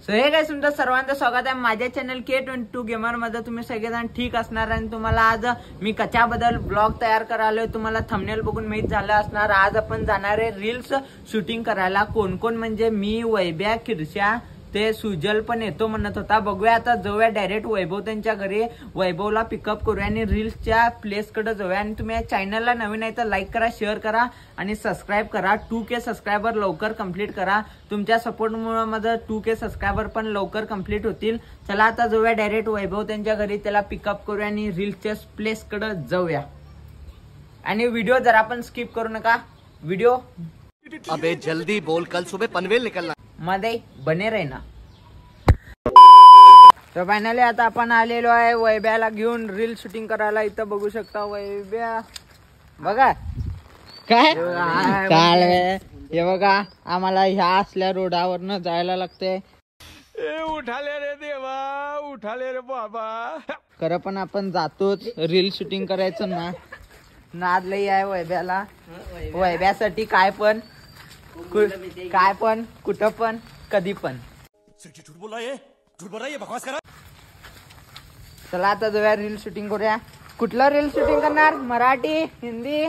So hey guys तुमचं सर्वांचं स्वागत आहे माझ्या चॅनल K22 गेमर मध्ये। तुम्ही सगळेजण ठीक असणार आणि तुम्हाला आज मी कशाबद्दल ब्लॉग तयार करायला तुम्हाला थंबनेल बघून माहित झालं असणार। आज आपण जाणार आहे रील्स शूटिंग करायला। कोण कोण म्हणजे मी, वैभ्या, किरशा, ते सुजल पण येतो म्हणत होता। बघूया आता जाऊया डायरेक्ट वैभव त्यांच्या घरी, वैभवला पिकअप करूया आणि रील्सच्या प्लेस कडे जाऊया। आणि तुम्ही या चॅनलला नवीन आहे तर लाईक करा, शेअर करा आणि सबस्क्राइब करा। 2K सबस्क्रायबर लवकर कंप्लीट करा। तुमच्या सपोर्ट मुळे माझं 2K सबस्क्रायबर पण लवकर कंप्लीट होतील। चला आता जाऊया डायरेक्ट वैभव त्यांच्या घरी, त्याला पिकअप करूया आणि रील्सच्या प्लेस कडे जाऊया। आणि व्हिडिओ जरा आपण स्किप करू नका। व्हिडिओ अबे जल्दी बोल, कल सुबह पनवेल निकलना मध्ये बने रहना। तर फायनली आता आपण आलेलो आहे वैभ्याला घेऊन रील शूटिंग करायला। इथं बघू शकता वैभ्या, बघा काय हे बघा, आम्हाला ह्या असल्या रोडावरनं जायला लागते। उठाले रे देवा, उठाले रे बाबा। खरं पण आपण जातोच, रील शूटिंग करायचं ना नाद लई आहे वैभ्याला। वैभ्यासाठी काय पण कुठं पण कधी पण। झूठ बोल रहा है बकवास करा। चला आता जाऊया रील शूटिंग करूया। कुठलं रील शूटिंग करणार? मराठी, हिंदी?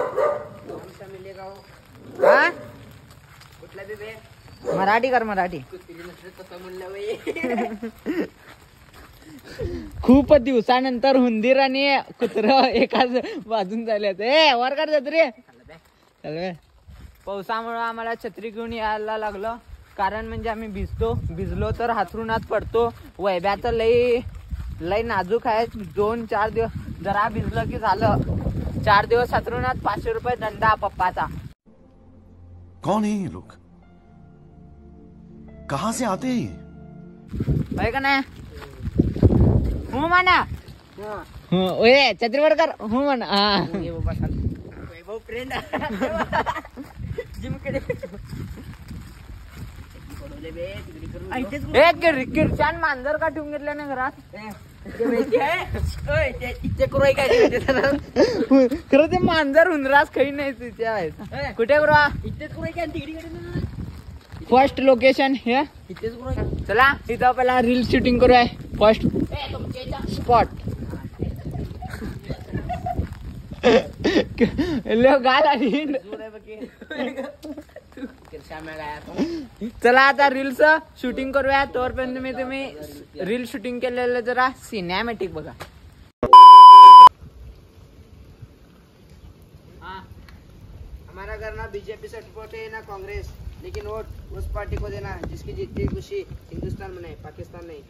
हा मराठी कर, मराठी। खूप दिवसानंतर हुंदीर आणि कुत्र एकाच बाजून झाल्यात। वर कर छत्री। पावसामुळे आम्हाला छत्री घेऊन यायला लागलं, कारण म्हणजे आम्ही भिजलो तर हातरुणात पडतो। वैभ्याचं लई नाजूक आहे। 2-4 दिवस जरा भिजलं की झालं, 4 दिवस हातरुणात 500 रुपये दंडा पप्पाचा। कौन है ये लोग, कहां से आते हैं? का नाही? हूं म्हणा, छत्रीवर कर, हूं म्हणा। वैभव फ्रेंड जिमकडे किरशान मांजर का ठेवून घेतल्या ना घरात? खरं ते मांजर हुंदरास काही नाही तिथे आहेत। कुठे करू? फर्स्ट लोकेशन हे चला, इथं पहिला रील शूटिंग करूया। फर्स्ट स्पॉट गाल आली। चला आता रील्स शूटिंग करूया। तोपर्यंत तुम्ही रील शूटिंग केलेलं जरा सिनेमॅटिक बघा। हमारा करना बीजेपी से सपोर्ट है ना कांग्रेस, लेकिन वोट उस पार्टी को देना जिसकी जितनी खुशी हिंदुस्तान में नहीं, पाकिस्तान नहीं।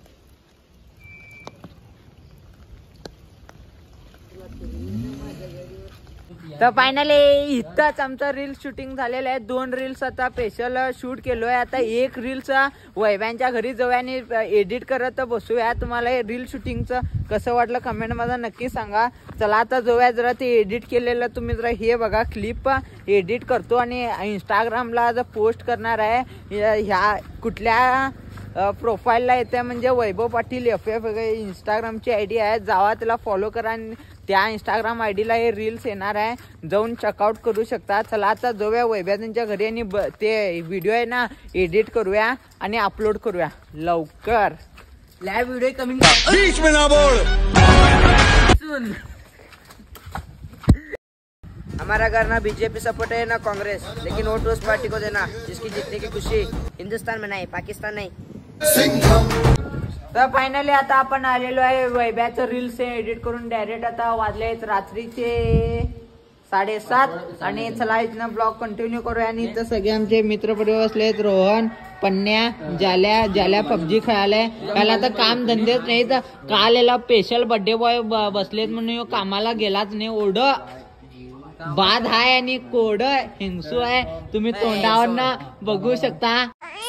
तर फायनली इथंच आमचं रील शूटिंग झालेलं आहे। 2 रील्स आता स्पेशल शूट केलोय। आता एक रील्स वैभ्यांच्या घरी जाऊया आणि एडिट करत बसूया। तुम्हाला हे रील शूटिंगचं कसं वाटलं कमेंट मध्ये नक्की सांगा। चला आता जाऊया, जरा ते एडिट केलेलं तुम्ही जरा हे बघा, क्लिप एडिट करतो आणि इंस्टाग्रामला पोस्ट करणार आहे। ह्या कुठल्या प्रोफाईलला येते म्हणजे वैभव पाटील FF इंस्टाग्रामची ID आहे। जावा त्याला फॉलो करा आणि त्या इंस्टाग्राम ID ला हे रील्स येणार आहे, जाऊन चेकआउट करू शकता। चला आता जाऊया वैभ्या त्यांच्या घरी आणि ते व्हिडिओ आहे ना एडिट करूया आणि अपलोड करूया लवकर। लाइव वीडियो कमिंग बीच में ना बोल। सुन, हमारा करना बीजेपी सपोर्ट है ना कांग्रेस, लेकिन वोट उस पार्टी को देना जिसकी जीतने की खुशी हिंदुस्तान में नहीं, पाकिस्तान नहीं। तर फायनली आता आपण आलेलो आहे वैभ्याचं रील्स एडिट करून डायरेक्ट आता वाजले रात्रीचे 7:30 आणि चला इथनं ब्लॉग कंटिन्यू करूया। आणि इथं सगळे आमचे मित्र परिवार बसलेत, रोहन, पन्न्या, जाल्या PUBG खेळायलाय। त्याला तर काम धंदेच नाही, तर काल याला स्पेशल बर्थडे बॉय बसलेत म्हणून कामाला गेलाच नाही। ओढ बाद आहे आणि कोड हिंसू आहे, तुम्ही तोंडावर बघू शकता।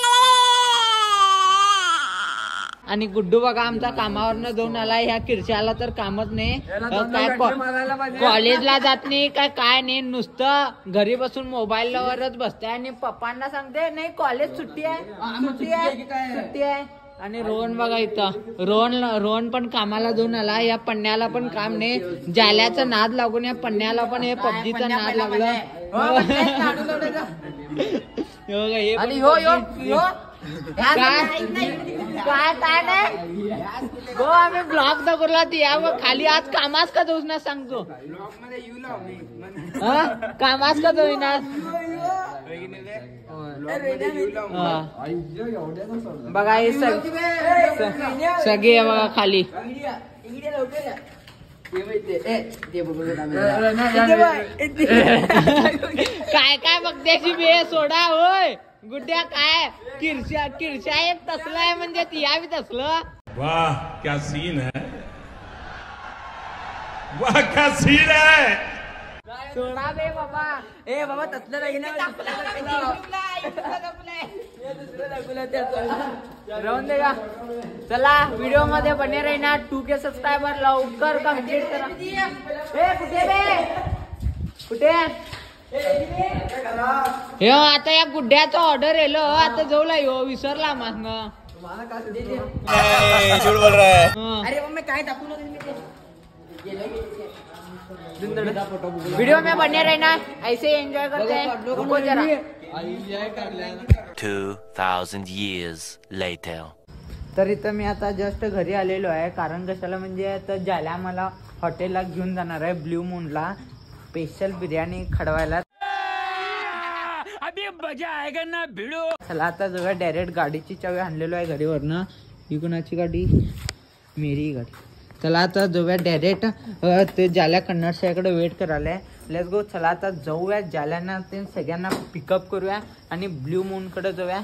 आणि गुड्डू बघा आमचा कामावरनं जाऊन आलाय। ह्या किरशाला तर कामच नाही, काय कॉलेजला जात नाही काय नाही, नुसतं घरी बसून मोबाईलवरच बसते आणि पप्पांना सांगते नाही कॉलेज सुट्टी आहे। आणि रोहन बघा इथं, रोहन पण कामाला जाऊन आला। या पन्न्याला पण काम नाही, जाल्याचं नाद लागून या पन्न्याला पण हे PUBGचा नाद लागलं। काय नाही गो आम्ही ब्लॉग दाखवला ती या मग खाली आज कामास का जाऊस ना सांगतो कामास का जाऊ ना बघा हे सगळे बघा खाली काय काय बघत्याची बे सोडा होय गुड्ड्या काय किरशा एक तसला आहे म्हणजे ती यावी तसलं वाह क्या सीन है वाह क्या सीन है सोडा बे बाबा ए बाबा तसलं नाही ना राहून दे का चला व्हिडिओ मध्ये बने राहिना 2K सबस्क्रायबर लवकर कम्प्लीट करा ए कुठे बे कुठे हे आता या गुड्ड्याचा ऑर्डर येलो आता जाऊला यो विसरला मागणं झूठ बोल रहा है अरे मम्मी काय दाखवू वीडियो में बने रहना ऐसे एंजॉय करते हैं रुको जरा 2000 years later. तर इथं मी आता जस्ट घरी आलेलो आहे कारण कशाला म्हणजे आता ज्याला मला हॉटेलला घेऊन जाणार आहे ब्ल्यू मूनला स्पेशल बिर्याणी खडवायला अभी मजा आएगा ना भिड़ो चला आता जवळ डायरेक्ट गाडीची चावी आणलेलो आहे घरीवरनं ही कोणाची गाडी मेरी गाडी चला आता जाऊया डायरेक्ट ते ज्याला कन्नड साईडकडे वेट करायला आहे लेट्स गो चला आता जाऊया ज्याला ते सगळ्यांना पिकअप करूया आणि ब्ल्यू मूनकडे जाऊया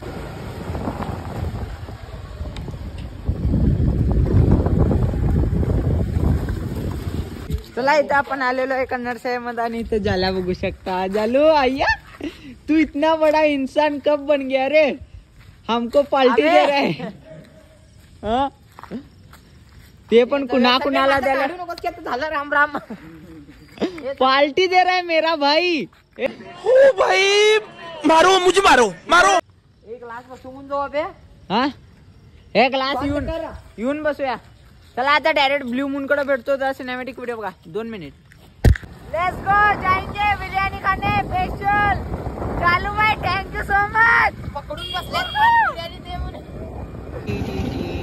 चला इथं आपण आलेलो आहे कन्नड साईडमध्ये आणि इथं ज्याला बघू शकता जालू आया तू इतना बड़ा इंसान कब बन गया रे हमको पार्टी दे रहा है हाँ? ते पण कुणाला द्यायला झालं राम राम पार्टी दे रहा है मेरा भाई ओ भाई मारो मुझे मारो एक ग्लास बसवून जाऊ अबे हा एक ग्लास येऊन बसूया चला आता डायरेक्ट ब्ल्यू मून कडे भेटतो जरा सिनेमॅटिक व्हिडिओ बघा 2 मिनिट लेट्स गो जाएंगे बिर्याणी खाने स्पेशल चालू भाई थैंक यू सो मच पकडून बसले बिर्याणी दे म्हणून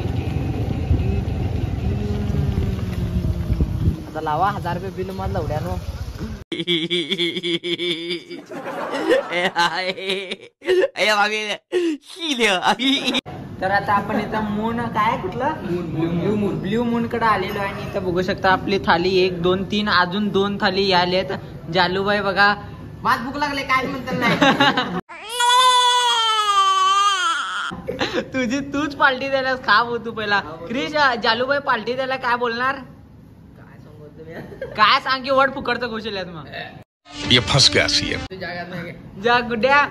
आता लावा 1000 रुपये बिल मधला उड्यानो तर आता आपण इथं मून काय कुठलं ब्ल्यू मून कडे आलेलो आहे आणि इथं बघू शकता आपली थाली 1 2 3 अजून 2 थाली आलेत जालूबाई बघा वाट भूक लागले काय म्हणतात नाही तुझी तूच पार्टी द्यायला खा भाऊ तू पहिला क्रिश जालूबाई पार्टी द्यायला काय बोलणार काय सांग की वर्ड फुकडचं कौशल आहे मग ये फंस गया सीएम जा गुड्ड्या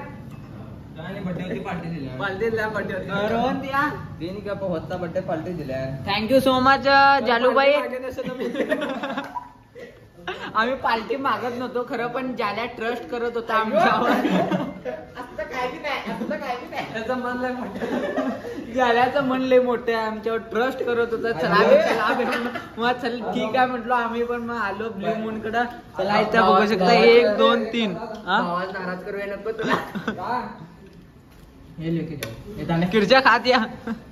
पार्टी दिला रोहन दिया बर्थडे पार्टी दिल्या थँक्यू सो मच जालूबाई आम्ही पार्टी मागत नव्हतो खरं पण ज्याला ट्रस्ट करत होता आमच्यावर असं काय बी नाही त्याचं मन लय मोठं ज्याल्याचं मन लय मोठं आहे आमच्यावर ट्रस्ट करत होता चला मग चल ठीक आहे म्हटलो आम्ही पण मग आलो ब्ल्यू मून कडे चला इथं बघू शकता 1 2 3 आवाज नाराज करूया नको तुला किरच्या खात या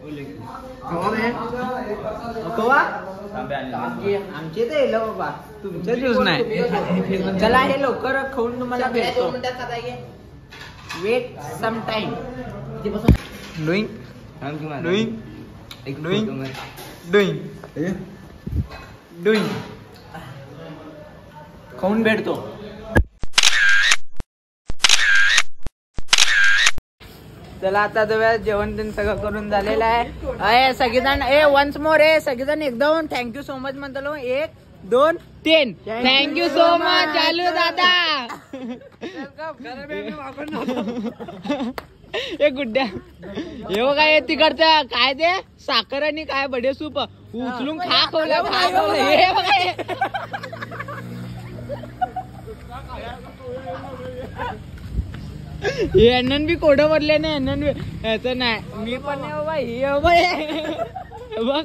कवा आमचे तर येलो बाबा तुमचं ज्यूस नाही चला हे लवकर खाऊन तुम्हाला भेटतो वेट सम टाइम डुईंग खाऊन भेटतो चला आता जाऊया जेवण त्यांनी सगळं करून झालेलं आहे सगळेजण वन्स मोर सगळेजण एकदम थँक्यू सो मच म्हणतो 1 2 3 थँक्यू सो मच चालू दादा हे गुड्ड्या हे बघा हे तिकडचं काय ते साखर आणि काय बडे सूप उचलून खा खवलं हे बघा हे अन्न बी कोडं भरले नाही अन्न याचं नाही मी पण नाही बाबा हे बघ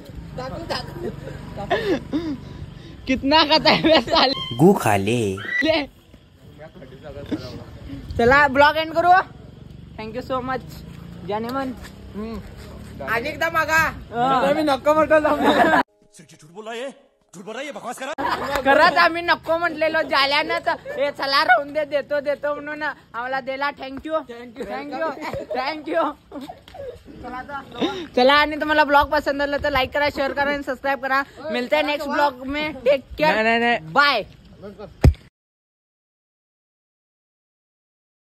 कितना खाता है गु खाले चला ब्लॉग एंड करू थँक्यू सो मच ज्याने मन आणि एकदा मागा मी नको म्हटलं खरंच आम्ही नको म्हटलेलो जाल्यानं तर हे चला राहून दे देतो म्हणून आम्हाला दिला. थँक्यू. चला आणि तुम्हाला ब्लॉग पसंद आला तर लाईक करा, शेअर करा आणि सबस्क्राईब करा. मिलते हैं नेक्स्ट ब्लॉग में. Take care. बाय.